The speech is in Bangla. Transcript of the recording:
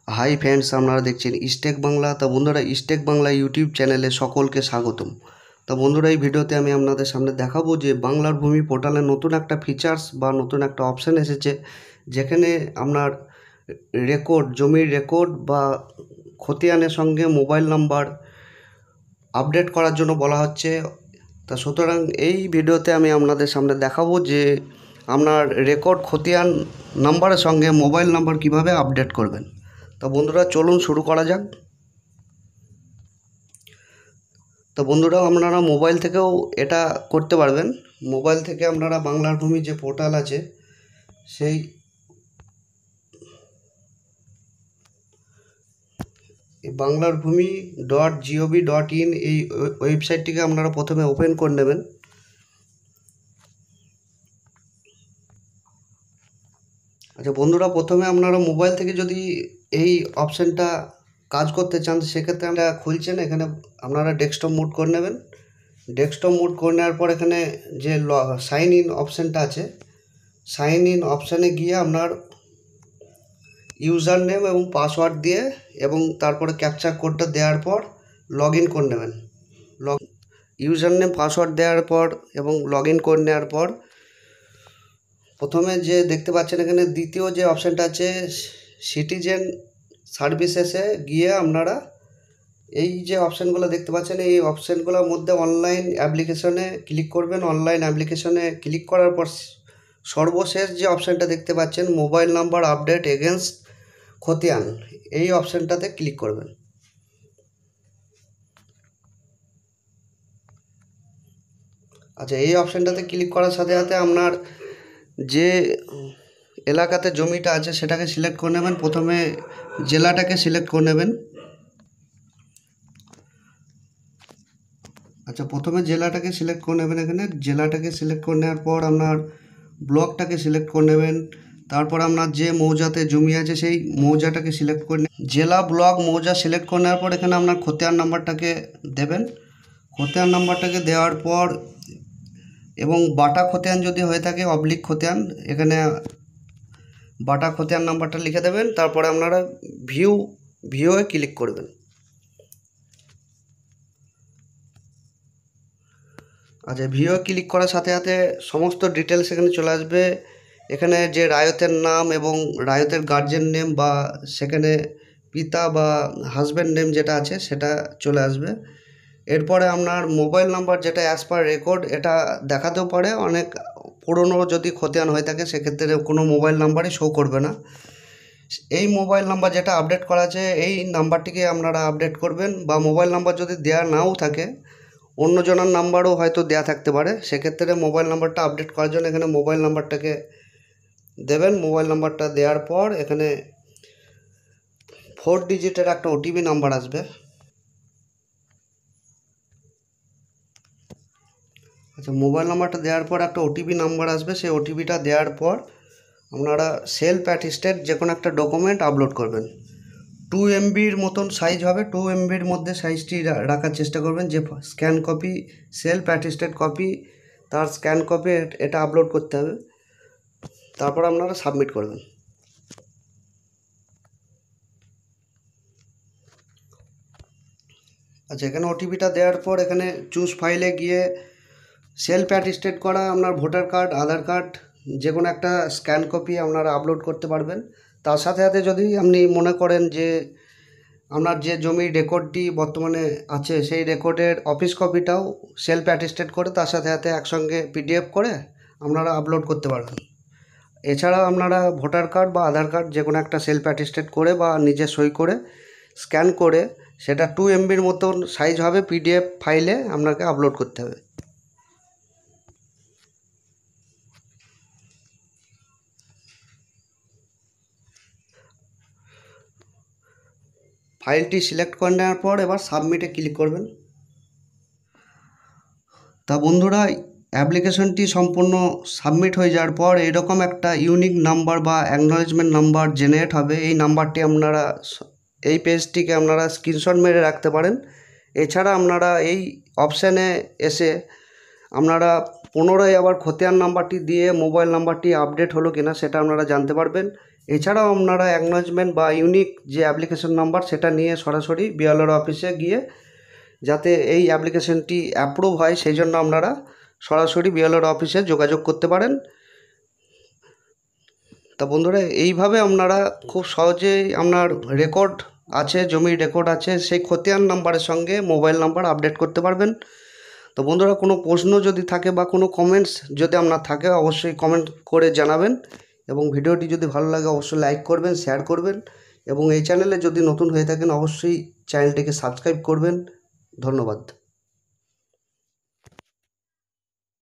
হাই ফ্রেন্ডস, আপনারা দেখছেন স্টেক বাংলা। তা বন্ধুরা, স্টেক বাংলা ইউটিউব চ্যানেলে সকলকে স্বাগতম। তা বন্ধুরা, এই ভিডিওতে আমি আপনাদের সামনে দেখাবো যে বাংলার ভূমি পোর্টালে নতুন একটা ফিচার্স বা নতুন একটা অপশান এসেছে, যেখানে আপনার রেকর্ড, জমির রেকর্ড বা খতিয়ানের সঙ্গে মোবাইল নাম্বার আপডেট করার জন্য বলা হচ্ছে। তা সুতরাং এই ভিডিওতে আমি আপনাদের সামনে দেখাবো যে আপনার রেকর্ড খতিয়ান নাম্বারের সঙ্গে মোবাইল নাম্বার কিভাবে আপডেট করবেন। তো বন্ধুরা, চলুন শুরু করা যাক। তো বন্ধুরা, আপনারা মোবাইল থেকেও এটা করতে পারবেন। মোবাইল থেকে আপনারা বাংলার ভূমি যে পোর্টাল আছে, সেই বাংলার ভূমি .gov.in এই ওয়েবসাইটটিকে আপনারা প্রথমে ওপেন করে নেবেন। আচ্ছা বন্ধুরা, প্রথমে আপনারা মোবাইল থেকে যদি এই অপশানটা কাজ করতে চান, সেক্ষেত্রে আমরা খুলছেন, এখানে আপনারা ডেস্কটপ মোড করে নেবেন। ডেস্কটপ মোড করে নেওয়ার পর এখানে যে সাইন ইন অপশানটা আছে, সাইন ইন অপশানে গিয়ে আপনার ইউজার নেম এবং পাসওয়ার্ড দিয়ে এবং তারপরে ক্যাপচার কোডটা দেওয়ার পর লগ ইন করে নেবেন। ইউজার নেম পাসওয়ার্ড দেওয়ার পর এবং লগ ইন করে নেওয়ার পর প্রথমে যে দেখতে পাচ্ছেন এখানে দ্বিতীয় যে অপশানটা আছে সিটিজেন সার্ভিসেসে গিয়ে আপনারা এই যে অপশানগুলো দেখতে পাচ্ছেন, এই অপশানগুলোর মধ্যে অনলাইন অ্যাপ্লিকেশনে ক্লিক করবেন। অনলাইন অ্যাপ্লিকেশনে ক্লিক করার পর সর্বশেষ যে অপশানটা দেখতে পাচ্ছেন মোবাইল নাম্বার আপডেট এগেনস্ট খতিয়ান, এই অপশানটাতে ক্লিক করবেন। আচ্ছা, এই অপশানটাতে ক্লিক করার সাথে সাথে আপনার যে এলাকাতে জমিটা আছে সেটাকে সিলেক্ট করে নেবেন। প্রথমে জেলাটাকে সিলেক্ট করে নেবেন। আচ্ছা, প্রথমে জেলাটাকে সিলেক্ট করে নেবেন। এখানে জেলাটাকে সিলেক্ট করে নেওয়ার পর আপনার ব্লকটাকে সিলেক্ট করে নেবেন। তারপর আপনার যে মৌজাতে জমি আছে সেই মৌজাটাকে সিলেক্ট করে জেলা, ব্লক, মৌজা সিলেক্ট করে নেওয়ার পর এখানে আপনার খতিয়ান নাম্বারটাকে দেবেন। খতিয়ান নাম্বারটাকে দেওয়ার পর এবং বাটা খতিয়ান যদি হয়ে থাকে, অবলিক খতিয়ান, এখানে বাটা খতিয়ান নাম্বারটা লিখে দেবেন। তারপরে আপনারা ভিউয়ে ক্লিক করবেন। আচ্ছা, ভিউয়ে ক্লিক করার সাথে সাথে সমস্ত ডিটেলস এখানে চলে আসবে। এখানে যে রায়তের নাম এবং রায়তের গার্জেন নেম বা সেখানে পিতা বা হাজব্যান্ড নেম যেটা আছে সেটা চলে আসবে। এরপরে আপনার মোবাইল নাম্বার যেটা অ্যাজ পার রেকর্ড, এটা দেখাতেও পারে। অনেক পুরনো যদি খতিয়ান হয়ে থাকে সেক্ষেত্রে কোনো মোবাইল নাম্বারই শো করবে না। এই মোবাইল নাম্বার যেটা আপডেট করা আছে এই নাম্বারটিকে আপনারা আপডেট করবেন, বা মোবাইল নাম্বার যদি দেওয়া নাও থাকে অন্যজনের নাম্বারও হয়তো দেওয়া থাকতে পারে, সেক্ষেত্রে মোবাইল নাম্বারটা আপডেট করার জন্য এখানে মোবাইল নাম্বারটাকে দেবেন। মোবাইল নাম্বারটা দেওয়ার পর এখানে 4 ডিজিটের একটা ওটিপি নাম্বার আসবে। আচ্ছা, মোবাইল নাম্বারটা দেওয়ার পর একটা ওটিপি নাম্বার আসবে। সেই ওটিপিটা দেওয়ার পর আপনারা সেলফ অ্যাটেস্টেড যে কোনো একটা ডকুমেন্ট আপলোড করবেন। 2 MBর মতন সাইজ হবে। 2 MBর মধ্যে সাইজটি রাখার চেষ্টা করবেন। যে scan copy, self attested copy, তার স্ক্যান কপি এটা আপলোড করতে হবে। তারপর আপনারা সাবমিট করবেন। আচ্ছা, এখানে ওটিপিটা দেওয়ার পর এখানে চুজ ফাইলে গিয়ে সেলফ অ্যাটেস্টেড করা আপনার ভোটার কার্ড, আধার কার্ড, যে কোনো একটা স্ক্যান কপি আপনারা আপলোড করতে পারবেন। তার সাথে সাথে যদি আপনি মনে করেন যে আপনার যে জমির রেকর্ডটি বর্তমানে আছে সেই রেকর্ডের অফিস কপিটাও সেলফ অ্যাটেস্টেড করে তার সাথে সাথে একসঙ্গে PDF করে আপনারা আপলোড করতে পারবেন। এছাড়াও আপনারা ভোটার কার্ড বা আধার কার্ড যে কোনো একটা সেলফ অ্যাটেস্টেড করে বা নিজে সই করে স্ক্যান করে সেটা 2 MBর মতন সাইজ হবে, PDF ফাইলে আপনাকে আপলোড করতে হবে। ফাইলটি সিলেক্ট করে নেওয়ার পর এবার সাবমিটে ক্লিক করবেন। তা বন্ধুরা, অ্যাপ্লিকেশনটি সম্পূর্ণ সাবমিট হয়ে যাওয়ার পর এরকম একটা ইউনিক নাম্বার বা অ্যাকনলেজমেন্ট নাম্বার জেনারেট হবে। এই নাম্বারটি আপনারা এই পেজটিকে আপনারা স্ক্রিনশট মেরে রাখতে পারেন। এছাড়া আপনারা এই অপশানে এসে আপনারা পুনরায় আবার খতিয়ান নাম্বারটি দিয়ে মোবাইল নাম্বারটি আপডেট হলো কিনা সেটা আপনারা জানতে পারবেন। এছাড়াও আপনারা অ্যাকনলেজমেন্ট বা ইউনিক যে অ্যাপ্লিকেশন নাম্বার সেটা নিয়ে সরাসরি বিএলআর অফিসে গিয়ে যাতে এই অ্যাপ্লিকেশনটি অ্যাপ্রুভ হয় সেই জন্য আপনারা সরাসরি বিএলআর অফিসে যোগাযোগ করতে পারেন। তা বন্ধুরা, এইভাবে আপনারা খুব সহজেই আপনার রেকর্ড আছে, জমির রেকর্ড আছে, সেই খতিয়ান নাম্বারের সঙ্গে মোবাইল নাম্বার আপডেট করতে পারবেন। তো বন্ধুরা, কোনো প্রশ্ন যদি থাকে বা কোনো কমেন্টস যদি আপনার থাকে অবশ্যই কমেন্ট করে জানাবেন, এবং ভিডিওটি যদি ভালো লাগে অবশ্যই লাইক করবেন, শেয়ার করবেন, এবং এই চ্যানেলে যদি নতুন হয়ে থাকেন অবশ্যই চ্যানেলটিকে সাবস্ক্রাইব করবেন। ধন্যবাদ।